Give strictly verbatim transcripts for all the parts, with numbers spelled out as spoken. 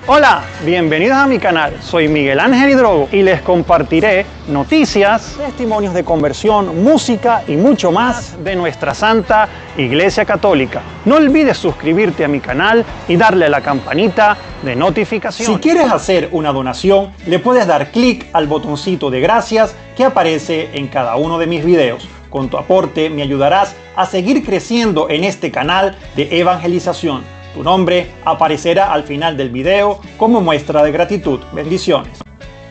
Hola, bienvenidos a mi canal, soy Miguel Ángel Hidrogo y les compartiré noticias, testimonios de conversión, música y mucho más de nuestra Santa Iglesia Católica. No olvides suscribirte a mi canal y darle a la campanita de notificación. Si quieres hacer una donación, le puedes dar clic al botoncito de gracias que aparece en cada uno de mis videos. Con tu aporte me ayudarás a seguir creciendo en este canal de evangelización. Tu nombre aparecerá al final del video como muestra de gratitud. Bendiciones.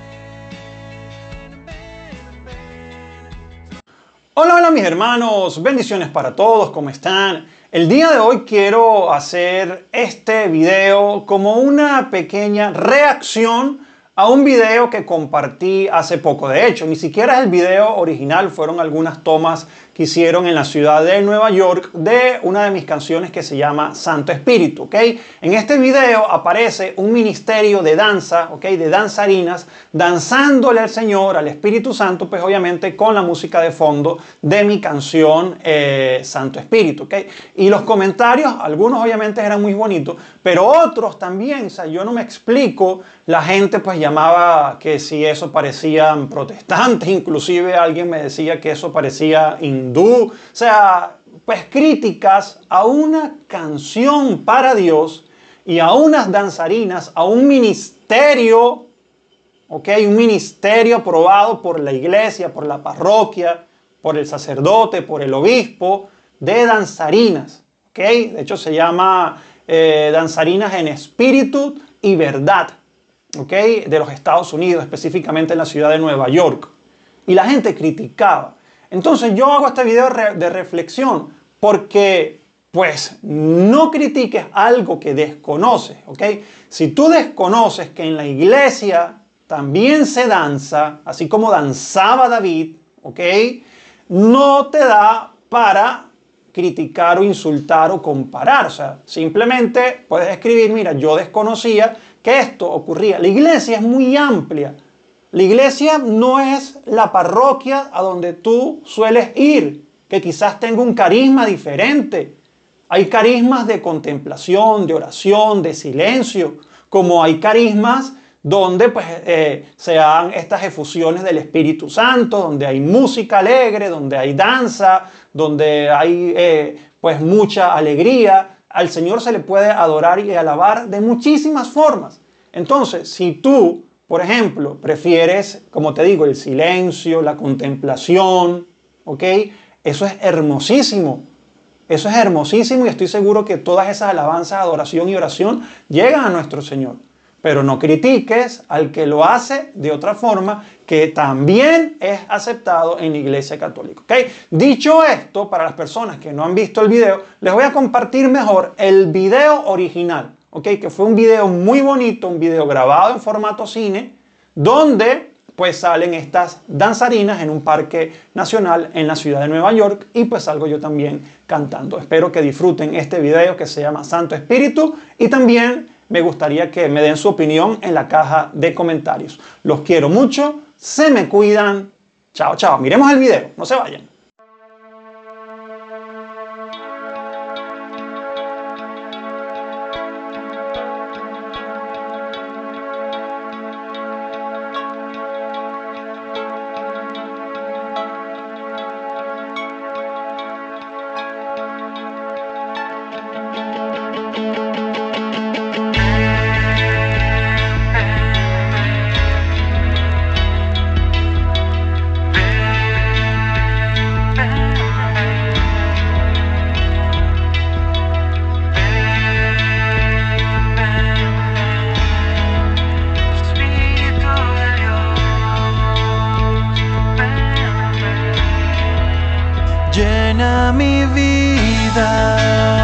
Hola, hola mis hermanos. Bendiciones para todos. ¿Cómo están? El día de hoy quiero hacer este video como una pequeña reacción a un video que compartí hace poco. De hecho, ni siquiera es el video original, fueron algunas tomas que hicieron en la ciudad de Nueva York de una de mis canciones que se llama Santo Espíritu, ¿ok? En este video aparece un ministerio de danza, ¿ok? De danzarinas, danzándole al Señor, al Espíritu Santo, pues obviamente con la música de fondo de mi canción eh, Santo Espíritu, ¿ok? Y los comentarios, algunos obviamente eran muy bonitos, pero otros también, o sea, yo no me explico, la gente pues llamaba que si eso parecían protestantes, inclusive alguien me decía que eso parecía hindú, o sea, pues críticas a una canción para Dios y a unas danzarinas, a un ministerio, ok, un ministerio aprobado por la iglesia, por la parroquia, por el sacerdote, por el obispo, de danzarinas, ok, de hecho se llama eh, danzarinas en espíritu y verdad, ok, de los Estados Unidos, específicamente en la ciudad de Nueva York, y la gente criticaba. Entonces yo hago este video de reflexión porque, pues, no critiques algo que desconoces, ¿ok? Si tú desconoces que en la iglesia también se danza, así como danzaba David, ¿ok? No te da para criticar o insultar o comparar. O sea, simplemente puedes escribir, mira, yo desconocía que esto ocurría. La iglesia es muy amplia. La iglesia no es la parroquia a donde tú sueles ir, que quizás tenga un carisma diferente. Hay carismas de contemplación, de oración, de silencio, como hay carismas donde pues, eh, se dan estas efusiones del Espíritu Santo, donde hay música alegre, donde hay danza, donde hay eh, pues, mucha alegría. Al Señor se le puede adorar y alabar de muchísimas formas. Entonces, si tú, por ejemplo, prefieres, como te digo, el silencio, la contemplación, ¿ok? Eso es hermosísimo. Eso es hermosísimo y estoy seguro que todas esas alabanzas, adoración y oración llegan a nuestro Señor. Pero no critiques al que lo hace de otra forma, que también es aceptado en la Iglesia Católica, ¿ok? Dicho esto, para las personas que no han visto el video, les voy a compartir mejor el video original. Okay, que fue un video muy bonito, un video grabado en formato cine, donde pues salen estas danzarinas en un parque nacional en la ciudad de Nueva York y pues salgo yo también cantando. Espero que disfruten este video que se llama Santo Espíritu y también me gustaría que me den su opinión en la caja de comentarios. Los quiero mucho, se me cuidan. Chao, chao. Miremos el video, no se vayan. Llena mi vida